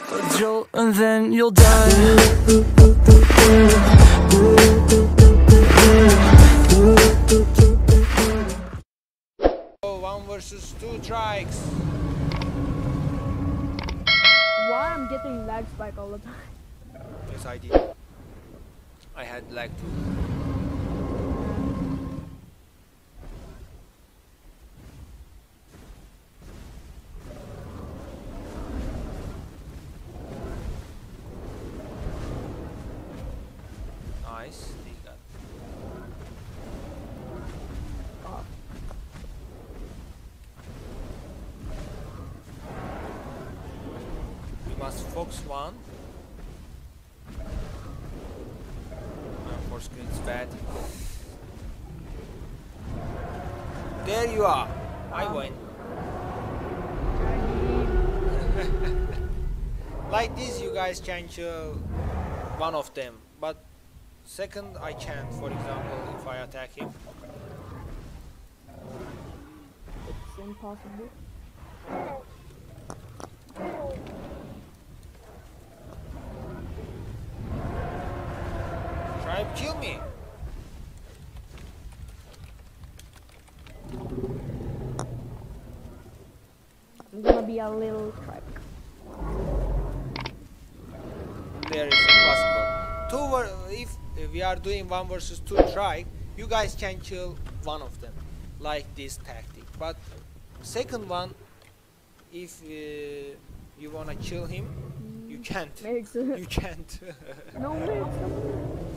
a jolt and then you'll die. One versus two trikes. Why I'm getting lag spike all the time? Yes, I did. I had lag too. Nice. He got. We must focus one. Force screen is bad. There you are. I win. Like this, you guys can kill one of them, but second I can't. For example, if I attack him. It's impossible. Try to kill me. I'm gonna be a little trike. There is impossible. If we are doing 1 versus 2 trike, you guys can kill one of them, like this tactic. But second one, if you wanna kill him, you can't. You can't. No,